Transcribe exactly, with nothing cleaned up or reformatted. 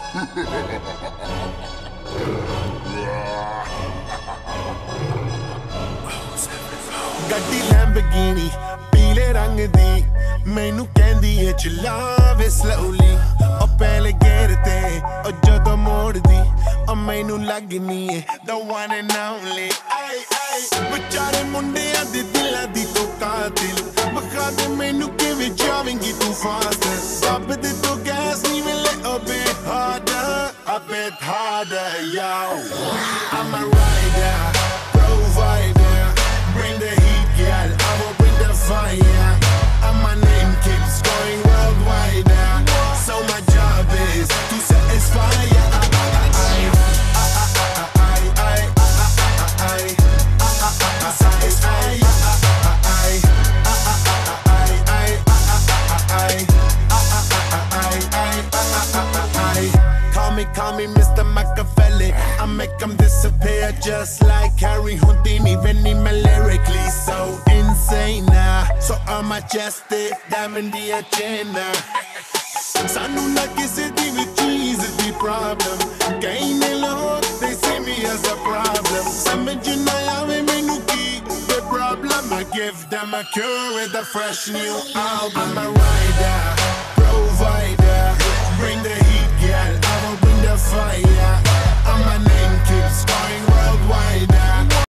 ਗੱਡੀ ਲੈਂਬਰਗਿਨੀ ਪੀਲੇ ਰੰਗ ਦੀ ਮੈਨੂੰ ਕਹਿੰਦੀ ਏ ਚਲਾਵੇ ਸਲੋਲੀ ਉਹ ਪਹਿਲੇ ਗੇਅਰ ਤੇ ਉਹ ਜਦੋਂ ਮੋੜਦੀ ਉਹ ਮੈਨੂੰ ਲੱਗਨੀ ਏ the one and only ਆਈ ਆਈ ਵਿਚਾਰੇ ਮੁੰਡਿਆਂ ਦੇ ਦਿਲਾਂ ਦੀ ਤੂੰ ਕਾਤਿਲ ਵਿਖਾ ਦੇ ਮੈਨੂੰ ਕਿਵੇਂ ਜਾਵੇਂਗੀ ਤੂੰ ਫਾਸਟ ਦੱਬ ਦੇ ਤੂੰ ਗੈਸ ਨਹੀਂ ਮਿਲੇ a bit harder a bit harder yo I'm a rider provider bring the heat girl I will bring the fire and my name keeps going worldwide now so my job is to satisfy ya Call me Mister Machiavelli I make them disappear just like Harry Houdini Vinny me lyrically so insane now So I'm majestic, diamond the agenda Sanu na kisi di vi cheese di problem Kaine log, they see me as a problem Samajh na aave mainu ki the problem I give them a cure with a fresh new album I'm a rider